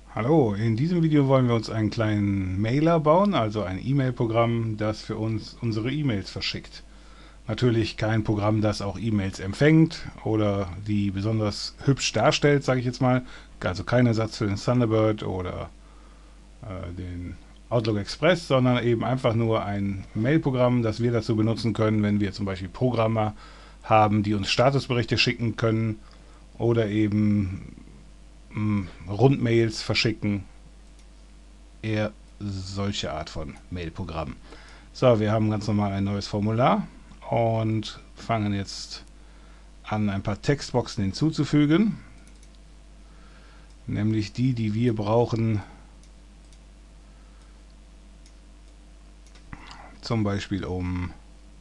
Hallo, in diesem Video wollen wir uns einen kleinen Mailer bauen, also ein E-Mail-Programm, das für uns unsere E-Mails verschickt. Natürlich kein Programm, das auch E-Mails empfängt oder die besonders hübsch darstellt, sage ich jetzt mal. Also kein Ersatz für den Thunderbird oder den Outlook Express, sondern eben einfach nur ein Mail-Programm, das wir dazu benutzen können, wenn wir zum Beispiel Programmer haben, die uns Statusberichte schicken können oder eben Rundmails verschicken, eher solche Art von Mailprogramm. So, wir haben ganz normal ein neues Formular und fangen jetzt an, ein paar Textboxen hinzuzufügen, nämlich die, die wir brauchen, zum Beispiel um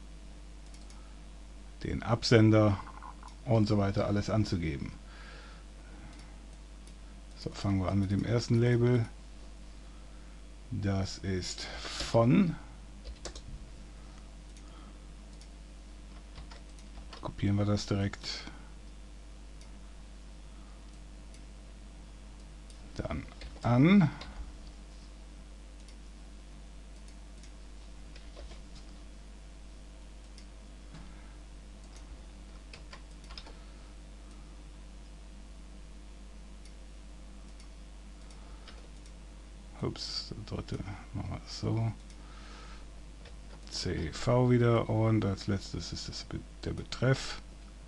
den Absender und so weiter alles anzugeben. So, fangen wir an mit dem ersten Label. Das ist von. Kopieren wir das direkt. Dann an. Ups, der dritte, machen wir das so. CV wieder und als letztes ist das der Betreff.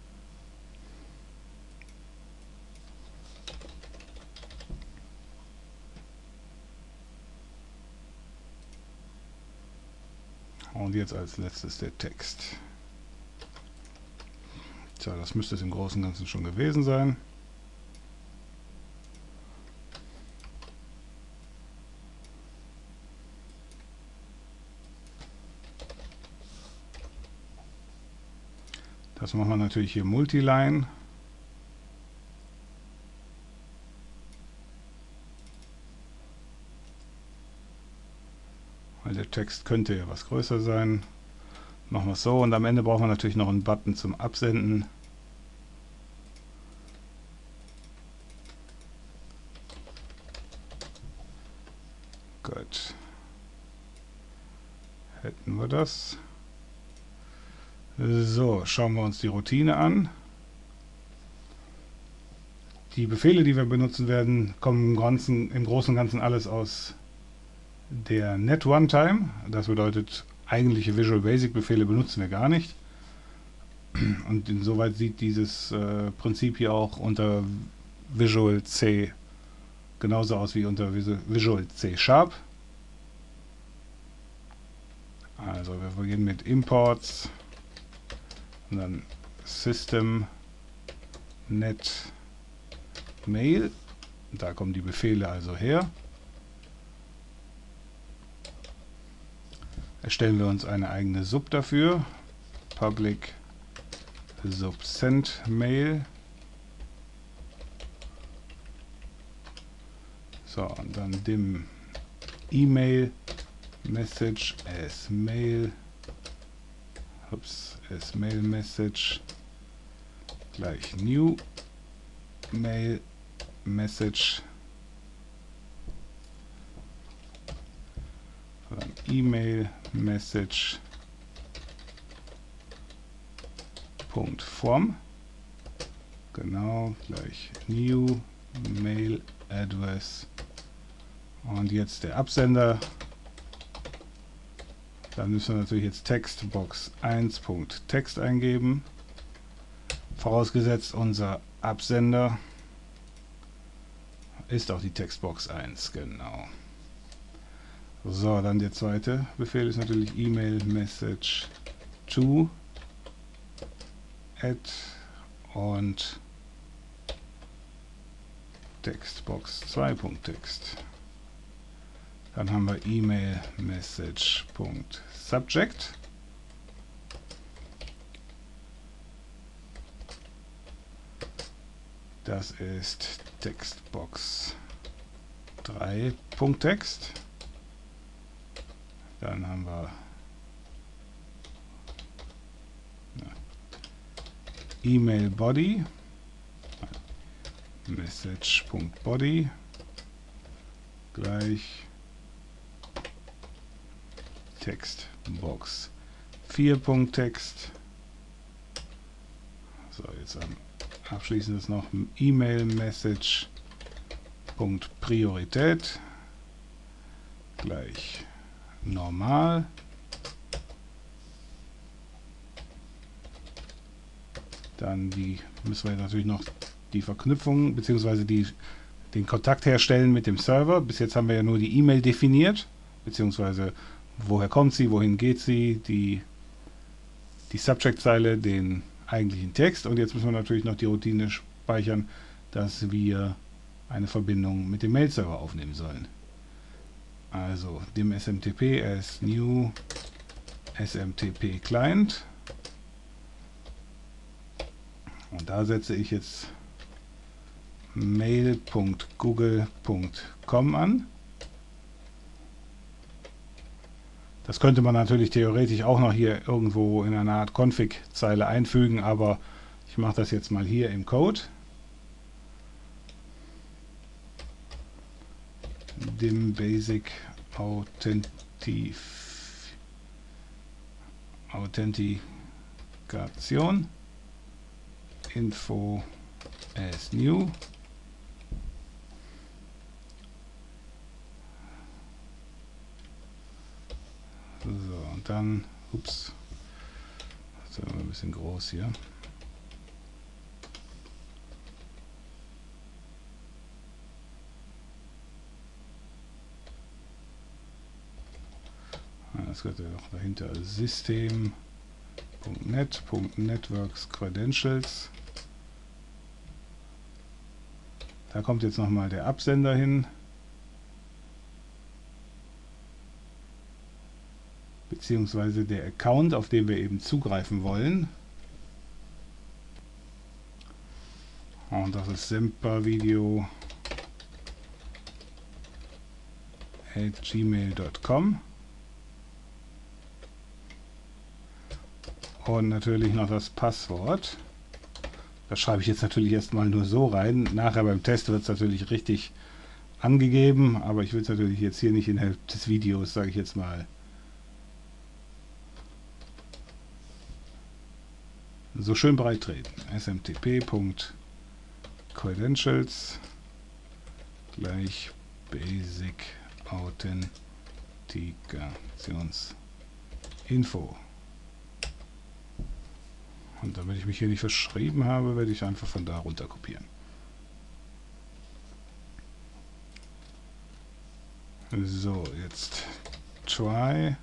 Und jetzt als letztes der Text. Tja, das müsste es im Großen und Ganzen schon gewesen sein. Das machen wir natürlich hier Multiline. Weil der Text könnte ja was größer sein. Machen wir es so und am Ende brauchen wir natürlich noch einen Button zum Absenden. Gut. Hätten wir das. So, schauen wir uns die Routine an. Die Befehle, die wir benutzen werden, kommen im Großen und Ganzen alles aus der Net Runtime. Das bedeutet, eigentliche Visual Basic Befehle benutzen wir gar nicht. Und insoweit sieht dieses Prinzip hier auch unter Visual C genauso aus wie unter Visual C Sharp. Also wir beginnen mit Imports und dann System Net Mail. Da kommen die Befehle also her. Erstellen wir uns eine eigene Sub dafür. Public Sub Send Mail. So, und dann dim E-Mail Message as Mail. As Mail Message gleich New Mail Message. Dann E-Mail Message Punkt Form. Genau, gleich New Mail Address. Und jetzt der Absender. Dann müssen wir natürlich jetzt Textbox 1.text eingeben. Vorausgesetzt unser Absender ist auch die Textbox 1, genau. So, dann der zweite Befehl ist natürlich E-Mail Message to add und Textbox 2.text. Dann haben wir E-Mail Message.subject. Das ist Textbox 3.text. Dann haben wir E-Mail Body. Message.body. gleich Textbox 4.text. So, jetzt abschließend ist noch E-Mail-Message.Priorität gleich normal. Dann müssen wir natürlich noch die Verknüpfung bzw. den Kontakt herstellen mit dem Server. Bis jetzt haben wir ja nur die E-Mail definiert, beziehungsweise woher kommt sie, wohin geht sie, die Subject-Zeile, den eigentlichen Text. Und jetzt müssen wir natürlich noch die Routine speichern, dass wir eine Verbindung mit dem Mail-Server aufnehmen sollen. Also dem SMTP as new SMTP Client. Und da setze ich jetzt mail.google.com an. Das könnte man natürlich theoretisch auch noch hier irgendwo in einer Art Config-Zeile einfügen, aber ich mache das jetzt mal hier im Code. Dem Basic Authentikation info as new. So, und dann, ups, das ist ein bisschen groß hier. Das gehört ja noch dahinter. System.net.networks Credentials. Da kommt jetzt nochmal der Absender hin. Beziehungsweise der Account, auf den wir eben zugreifen wollen. Und das ist sempervideo@gmail.com. Und natürlich noch das Passwort. Das schreibe ich jetzt natürlich erstmal nur so rein. Nachher beim Test wird es natürlich richtig angegeben, aber ich will es natürlich jetzt hier nicht innerhalb des Videos, sage ich jetzt mal, so schön breit treten. smtp.credentials gleich Basic Authentifikationsinfo. Und damit ich mich hier nicht verschrieben habe, werde ich einfach von da runter kopieren. So, jetzt try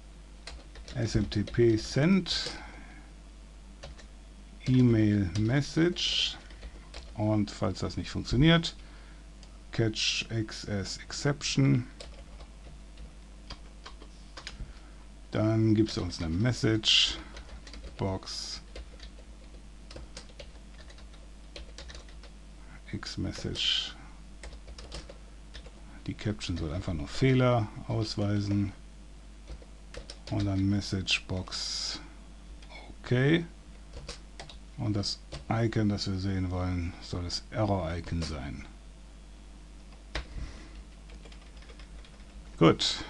smtp send E-Mail Message, und falls das nicht funktioniert, catch X as exception. Dann gibt es uns eine Message Box X-Message. Die Caption soll einfach nur Fehler ausweisen. Und dann Message Box OK. Und das Icon, das wir sehen wollen, soll das Error-Icon sein. Gut.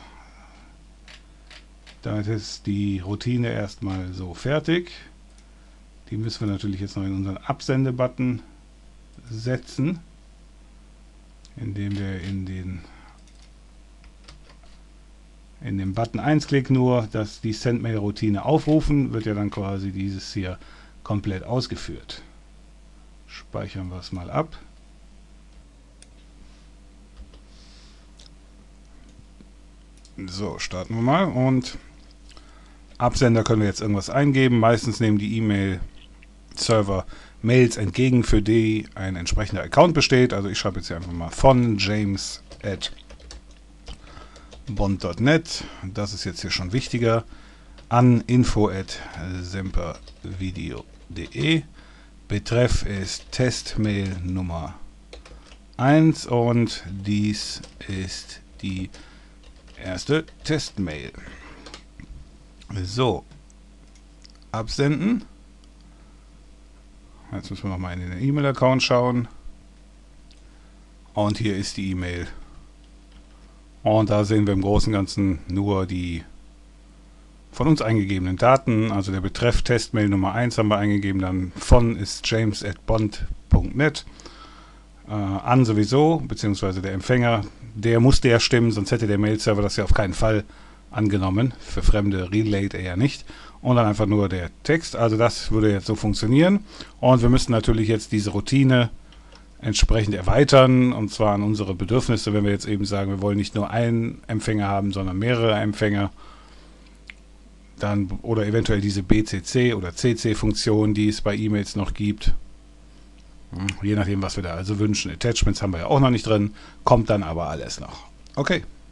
Damit ist die Routine erstmal so fertig. Die müssen wir natürlich jetzt noch in unseren Absende-Button setzen, indem wir in den Button 1 Klick nur, dass die Sendmail-Routine aufrufen, wird ja dann quasi dieses hier komplett ausgeführt. Speichern wir es mal ab. So, starten wir mal, und Absender können wir jetzt irgendwas eingeben. Meistens nehmen die E-Mail-Server Mails entgegen, für die ein entsprechender Account besteht. Also ich schreibe jetzt hier einfach mal von james@bond.net. Das ist jetzt hier schon wichtiger. An info@sempervideo.de. Betreff ist Testmail Nummer 1 und dies ist die erste Testmail. So, absenden. Jetzt müssen wir nochmal in den E-Mail-Account schauen. Und hier ist die E-Mail Und da sehen wir im Großen und Ganzen nur die von uns eingegebenen Daten, also der Betreff Testmail Nummer 1 haben wir eingegeben, dann von ist james@bond.net, an sowieso, beziehungsweise der Empfänger, der musste ja stimmen, sonst hätte der Mail-Server das ja auf keinen Fall angenommen. Für Fremde relayt er ja nicht. Und dann einfach nur der Text, also das würde jetzt so funktionieren. Und wir müssen natürlich jetzt diese Routine entsprechend erweitern, und zwar an unsere Bedürfnisse, wenn wir jetzt eben sagen, wir wollen nicht nur einen Empfänger haben, sondern mehrere Empfänger, dann oder eventuell diese BCC oder CC-Funktion, die es bei E-Mails noch gibt. Je nachdem, was wir da also wünschen. Attachments haben wir ja auch noch nicht drin, kommt dann aber alles noch. Okay.